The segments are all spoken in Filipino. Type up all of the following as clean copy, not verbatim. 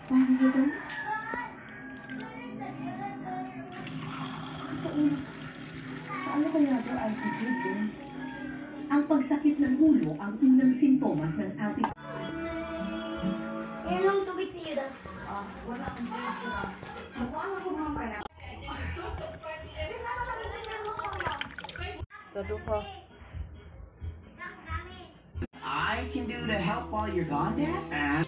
Paano sa ito? Paano kaya ito altitude? Ang pagsakit ng ulo ang unang sintomas ng altitude. Yan lang tubig sa iyo daw. Wala akong pera. Wala ko mga pera. I can do to help while you're gone, Dad?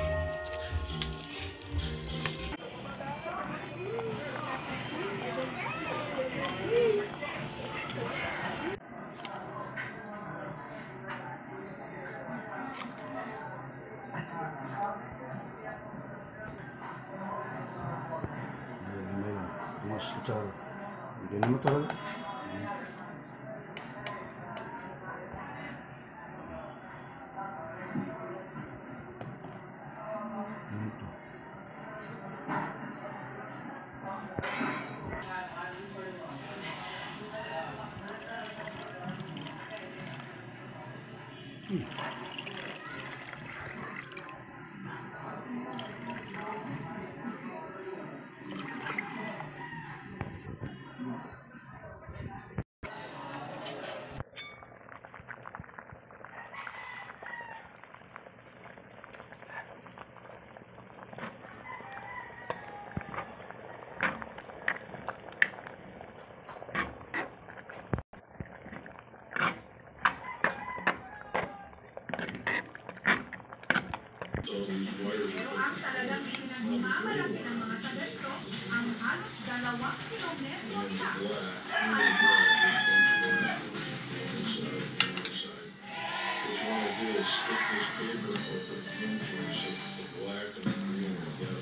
Mas kecil, ini motor. Pero ang talagang pinagmamalaki ng mga taga-ito ang halos 2 kilometro nila. What I do is stick this paper over the influence of the black and the green together.